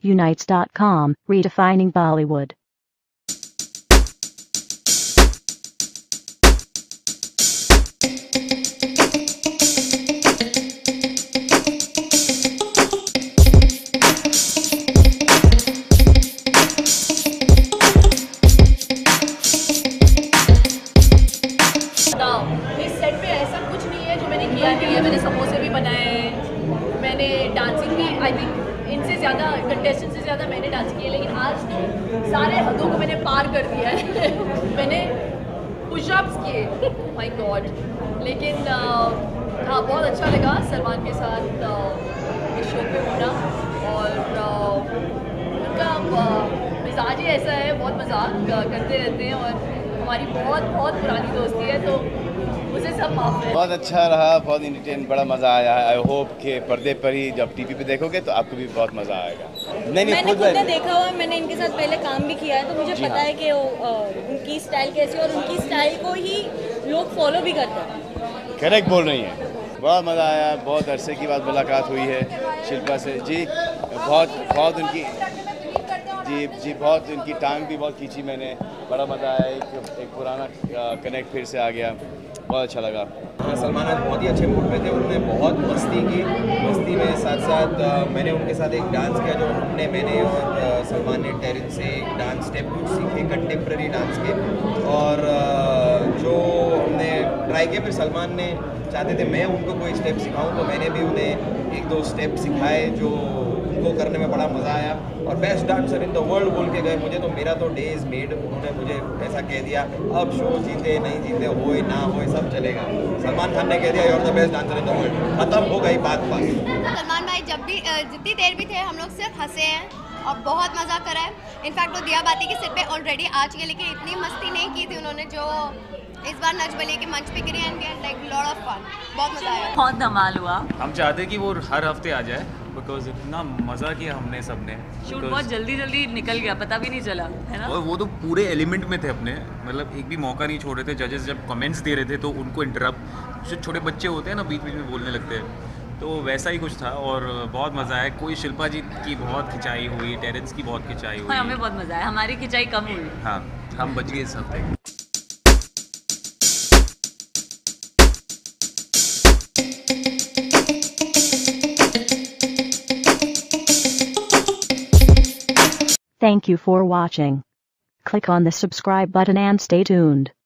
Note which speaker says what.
Speaker 1: Unites.com, redefining Bollywood.
Speaker 2: इस set पे ऐसा कुछ नहीं है जो मैंने किया नहीं है। मैंने समोसे भी बनाए हैं, मैंने डांसिंग भी, आई थिंक इनसे ज़्यादा, कंटेस्टेंट से ज़्यादा मैंने डांस किया, लेकिन आज तो सारे हदों को मैंने पार कर दिया है। मैंने पुशअप्स किए, माय गॉड। लेकिन हाँ, बहुत अच्छा लगा सलमान के साथ इस शो पे होना, और उनका मिजाज ही ऐसा है, बहुत मजाक करते रहते हैं, और हमारी बहुत बहुत पुरानी दोस्ती है, तो मुझे सब माफ है।
Speaker 3: बहुत अच्छा रहा, बहुत इंटरटेन, बड़ा मज़ा आया। आई होप कि पर्दे पर ही जब टीवी पे देखोगे तो आपको भी बहुत मज़ा आएगा।
Speaker 4: मैंने खुद ने देखा हुआ, मैंने इनके साथ पहले काम भी किया है, तो मुझे पता है कि उनकी स्टाइल कैसी है, और उनकी स्टाइल को ही लोग फॉलो भी करते हैं।
Speaker 3: करेक्ट बोल रही हैं। बहुत मज़ा आया, बहुत अरसे की बाद मुलाकात हुई है शिल्पा से। जी बहुत उनकी, जी बहुत उनकी टांग भी बहुत खींची मैंने, बड़ा मज़ा आया। एक पुराना कनेक्ट फिर से आ गया, बहुत अच्छा लगा।
Speaker 5: सलमान आज बहुत ही अच्छे मूड पे थे, उन्होंने बहुत मस्ती की। मस्ती में साथ साथ मैंने उनके साथ एक डांस किया, जो मैंने और सलमान ने टेरेंस से एक डांस स्टेप कुछ सीखे, कंटेम्प्रेरी डांस के, और जो हमने ट्राई किया। फिर सलमान ने चाहते थे मैं उनको कोई स्टेप सिखाऊं, तो मैंने भी उन्हें एक दो स्टेप सिखाए, जो उनको करने में बड़ा मज़ा आया। और best dancer in the world बोल के गए मुझे, तो मेरा तो डे इज़ मेड। उन्होंने मुझे ऐसा कह दिया, अब शो जीते नहीं जीते, होए ना होए, सब चलेगा। सलमान खान ने कह दिया, you are the best dancer in the world, खत्म हो गई बात।
Speaker 6: सलमान भाई जब भी जितनी देर भी थे, हम लोग सिर्फ हंसे हैं और बहुत मज़ा करा है। इनफैक्ट वो दिया बाती के सेट पे ऑलरेडी आ चुके, लेकिन इतनी मस्ती नहीं की थी उन्होंने जो इस बार नच बलिए के मंच पे गिरी, and like lot of fun, बहुत मज़ा आया,
Speaker 7: बहुत धमाल हुआ।
Speaker 8: हम चाहते कि वो हर हफ्ते आ जाए, बिकॉज इतना मज़ा किया हमने सबने।
Speaker 7: शूट बहुत जल्दी निकल गया, पता भी नहीं चला, है ना।
Speaker 8: और वो तो पूरे एलिमेंट में थे अपने, मतलब एक भी मौका नहीं छोड़ रहे थे। जजेस जब कमेंट्स दे रहे थे तो उनको इंटरप्ट, जो छोटे बच्चे होते हैं ना, बीच बीच में बोलने लगते हैं, तो वैसा ही कुछ था, और बहुत मज़ा आया। कोई शिल्पा जी की बहुत खिंचाई हुई, टेरेंस की बहुत खिंचाई हुई।
Speaker 7: हाँ, हमें बहुत मज़ा आया, हमारी खिंचाई कम हुई।
Speaker 8: हाँ, हम बच गए इस हफ्ते।
Speaker 1: Thank you for watching. Click on the subscribe button and stay tuned.